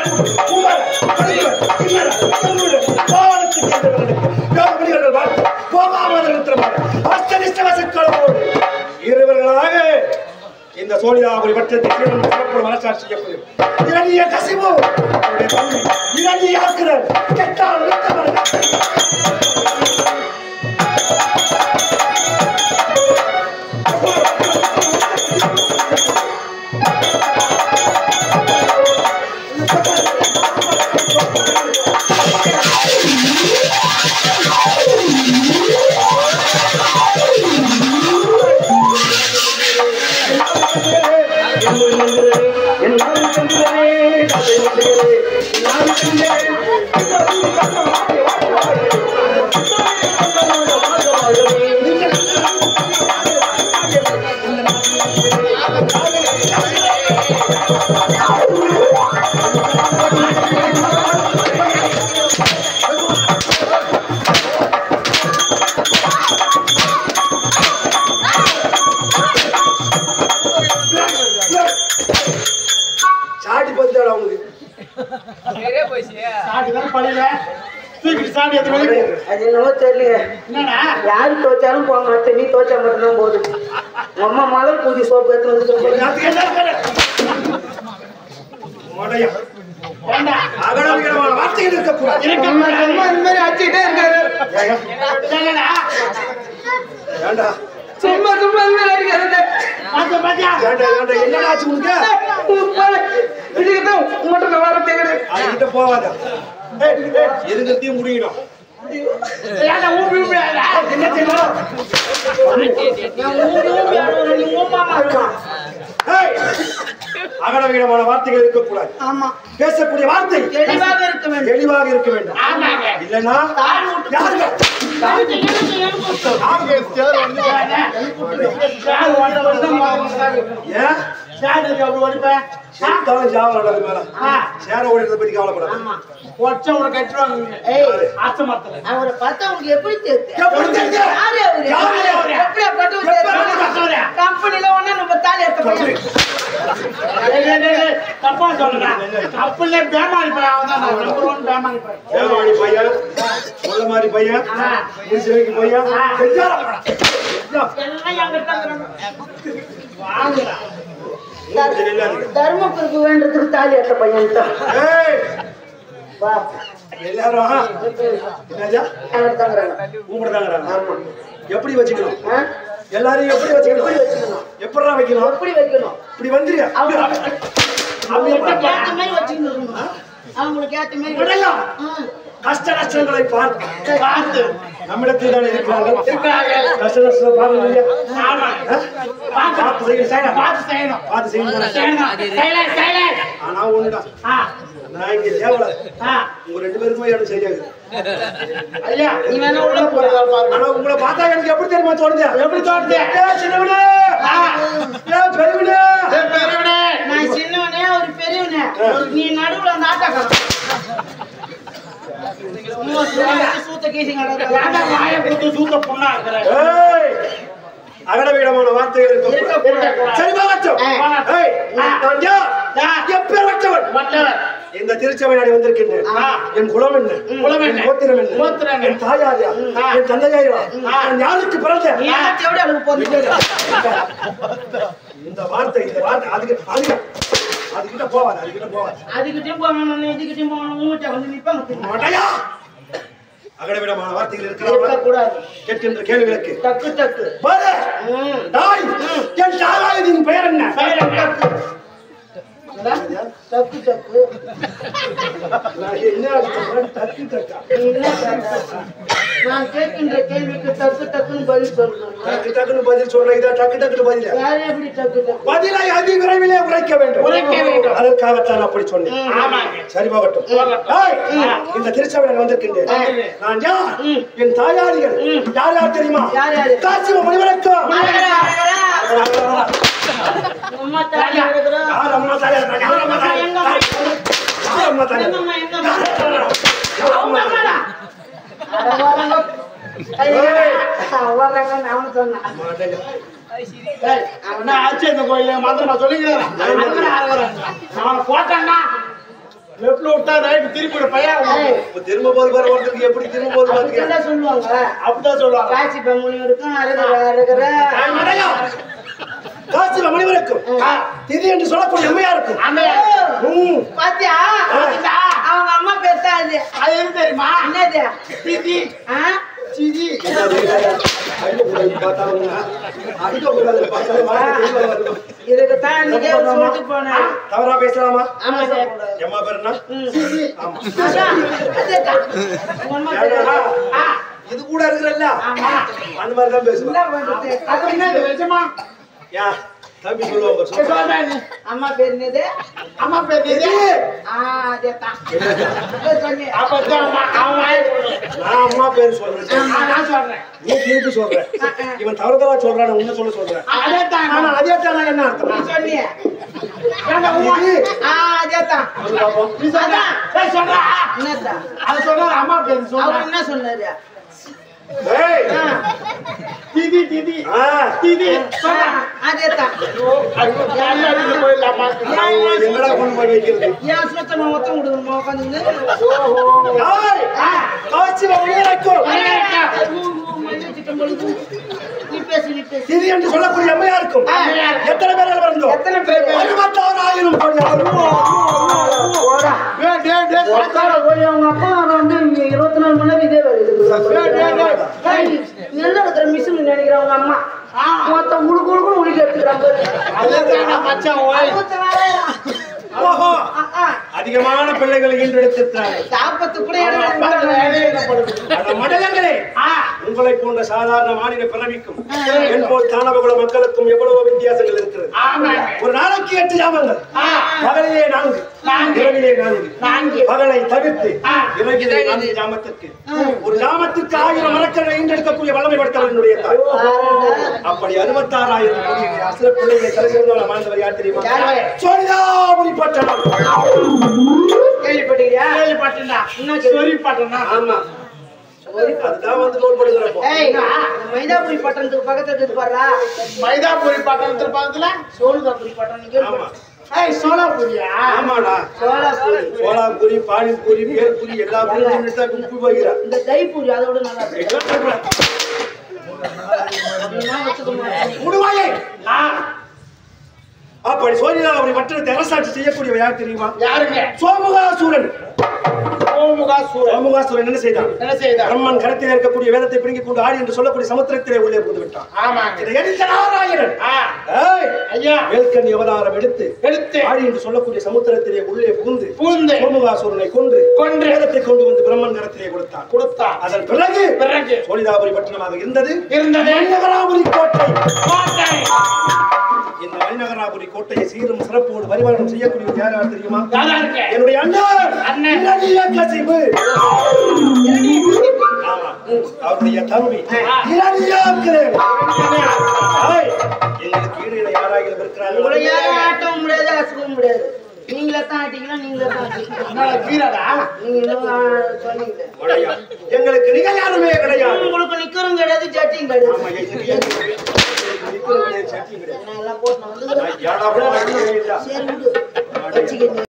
இருவர்களாக இந்த சோழியாபுரி வட்டத்தில் மனசாட்சி செய்யப்படும் இரணிய கசிவு இரணியாக்குதல் கெட்டால் யாரு தோச்சாலும் போக மாட்டேன், நீ தோச்சா மட்டும்தான் போகுது. அம்மா முதல் பூஜை சோப்பு எடுத்து வந்து அடிச்சுட்டே இருக்காரு. சும்மா சும்மா அடிக்கிறது இதுக்குதான் உங்கள்கிட்ட வர தேவை போவாத எதுங்கிறதையும் முடியணும். அகடவிடமான வார்த்தைகள் இருக்கக்கூடாது. பேசக்கூடிய வார்த்தை தெளிவாக இருக்க வேண்டும். இல்லைன்னா கம்பெனில ஒண்ணு நம்ம தாலி தப்பா சொல்லுங்க. அப்பலே பேமாரி பையன் சொல்ல மாதிரி பையன் பையன் தர்மபுருக்கு வேண்டதுக்கு தாலி ஏற்ற பையன் எல்லாரும் எப்படி வச்சுக்கணும்? எல்லாரையும் எப்படி வச்சுக்கணும்? எப்படா வைக்கணும்? எப்படி வைக்கணும்? இப்படி வந்துருங்க. அவங்களுக்கு ஏத்த மாதிரி கஷ்ட நஷ்டங்களை பார்த்து நம்மிடத்தில் தான் இருக்கிறார்கள். கஷ்ட நஷ்டம் பார்த்து செய்யணும். ஆனா ஒண்ணுதான், நான் இங்க தேவல உங்க ரெண்டு பேருக்குமே எனக்கு சரியாது. ஆனா உங்களை பார்த்தா எனக்கு எப்படி தெரியுமா தோணுது? எப்படி தோணுது? சின்னவனே பெரியவனே, நான் சின்னவனே ஒரு பெரியவனே, நீ நடுவுல அந்த ஆட்டக்காரன் அகடவிடமான வார்த்தைகள் இந்த திருச்சபை நாடி வந்திருக்கின்றேன். என் குலம் என்ன, கோத்திரம் என்ன, என் தாயாரியா, என் தந்தையாரா, என் யாருக்கு பிறந்த இந்த வார்த்தை அதுக்கிட்ட போவாது. அகடவிடமான வார்த்தைகள் இருக்கிறார். கேட்கின்ற கேள்விகளுக்கு டக்கு டக்கு என் தாயாரின் பெயர் என்ன? தக்கு தக்கு நான் கேட்கின்ற கேள்விக்கு டக்கு டக்குன்னு பதில் சொல்றேன். டக்கு டக்குன்னு பதில் சொல்றேன். இதா டக்கு டக்குன்னு பதில் எப்படி டக்கு பதிலை அதி விரைவிலே உரைக்க வேண்டும். அதற்காகத்தான் அப்படி சொன்னேன். சரி போகட்டும். இந்த திருச்சபையில் வந்திருக்கின்றேன். நான் யார்? என் தாயாரிகள் யார் யார் தெரியுமா? காசிவ மணிவணக்கம். அம்மா தாயா அம்மா தாயா கோயில மந்திரமா சொல்லிக்கிறேன். போட்டா லெஃப்ட்ல விட்டா ரைட் திரும்பி பையன் திரும்ப போது பாரு ஒருத்தருக்கு எப்படி திரும்ப போது பாருங்க அப்படிதான் சொல்லுவாங்க. அப்படிதான் சொல்லுவாங்க. காசி பெண்மணி இருக்கும் அழகர காசி மணிவருக்கும் திதி என்று சொல்லக்கூடிய அம்மையா இருக்கும். பாத்தியா அவங்க அம்மா பேர் தான் அது. அது என்ன தெரியுமா? என்னது? திதி. சிதி. இதுக்குத்தான் இன்னைக்கே சொல்லிட்டு போனேன். தவறா பேசலாமா? ஆமா சார். எம்மா பேர் என்ன? ஆமா. இது கூட இருக்கிறல்ல அந்த மாதிரி தான் பேசுவேன். யா தம்பி சொல்லுவாங்க. அம்மா பேர் என்னது? அம்மா பேர் எது? அதேதான். நான் அம்மா பேர் சொல்றேன். நான் சொல்றேன். நீ திருப்பி சொல்ற. இவன் தவறுதலா சொல்றான், உன்ன சொல்றேன். அதே தான் என்ன அர்த்தம்? சொன்னியே. அதேதான். நீ சொல்ற. சரி சொல்றா. என்னடா? அது சொல்றாரு அம்மா பேர் சொல்றா. அவர் என்ன சொன்னாரு? ஏய் திதி திதி. திதி. அதேதான். போயிடலாமா? என்னடா கொண்டு போய் வைக்கிறது? ஏன் சுத்தமா மொத்தம் கொடுக்கணுமா உட்காந்து? காட்சி மணிவருக்கும் நீ பேசு நீ பேசு. திதி என்று சொல்லக்கூடிய அம்மையா இருக்கும். எத்தனை பேர் பிறந்தோம்? எத்தனை பேர்? 16,000 கோடி. அவங்க அப்பா வந்து 24 மணி நேரம் இதே வருது. நல்லா இருக்கிற மிஷின் நினைக்கிறேன் அவங்க அம்மா மொத்தம் உழுக்கு உழுக்கி எடுத்துக்கிறாங்க. ஓஹோ அதிகமான பிள்ளைகளை ஈன்றெடுத்திருக்கிறார்கள். சாப்பத்து கூட மடலங்களே உங்களை போன்ற சாதாரண மாநில பிறவிக்கும் என்போல் தானவகுல மக்களுக்கும் எவ்வளவோ வித்தியாசங்கள் இருக்கிறது. ஒரு நாளைக்கு 8 ஜாமங்கள், பகலிலே 4, இரவிலே 4. பகலை தவிர்த்து இரவிலே 4 ஜாமத்திற்கு ஒரு ஜாமத்துக்கு 1000 மரக்களை ஈன்றெடுக்கக்கூடிய வல்லமை படுத்தவர் என்னுடைய தாய். அப்படி 66,000 கோடி அசுர பிள்ளைகளை தலைசிறந்தவர்கள் வாழ்ந்தவர் யார் தெரியுமா? சோனிதாபுரி பட்டணம். கேள்விப்பட்டீங்களா? கேள்விப்பட்டா. சொரிப்பட்டனா? ஆமா அதுதான் வந்து நோட் பண்ணுறப்போ. மைதாபுரி பட்டணத்துக்கு பக்கத்துல இருப்பாரா? மைதாபுரி பட்டணத்துல பக்கத்துல சோனிதாபுரி பட்டணம். ஆமா சோலாபுரியா? ஆமாடா. சோலாபுரி, பானிபூரி, பேர்பூரி எல்லா பூரியும் உப்பு போகிறார். இந்த தைப்பூரி அதோட நல்லா முடுவாயே. அப்படி சோனிதாபுரி பட்டணத்தை அரசாட்சி செய்யக்கூடிய யார் தெரியுமா? யாருங்க? சோமுகாசூரன். சோமுகாசூரன் என்ன செய்தான்? பிரம்மன் கரத்தில் இருக்கக்கூடிய வேதத்தை பிடுங்கிக் கொண்டு ஆடி என்று சொல்லக்கூடிய சமுத்திரத்திலே உள்ளே புகுந்து விட்டான். இதை எரித்த நாராயணன் வேல்கணி அவதாரம் எடுத்து ஆடி என்று சொல்லக்கூடிய சமுத்திரத்திலே உள்ளே புகுந்து சோமுகாசூரனை கொன்று வேதத்தை கொண்டு வந்து பிரம்மன் கரத்திலே கொடுத்தான். அதன் பிறகு சோனிதாபுரி பட்டணமாக இருந்தது மணிநகராபுரி கோட்டை. இந்த மணிநகராபுரி கோட்டையை சீரும் சிறப்போடு பரிமாணம் செய்யக்கூடிய யார் தெரியுமா? என்னுடைய அண்ணன் கசிவு. அவருடைய தம்பி எங்களுக்கு ஈடு யாராக இருக்கிறார்கள்? ஆட்டவும் முடியாது, அசுகவும் முடியாது. நீங்களே தான் ஆட்டிக்கலாம், நீங்களே தான் எங்களுக்கு நிக யாருமே கிடையாது. உங்களுக்கு நிக்கரும் கிடையாது, ஜட்டியும் கிடையாது. சட்டி கிடையாது.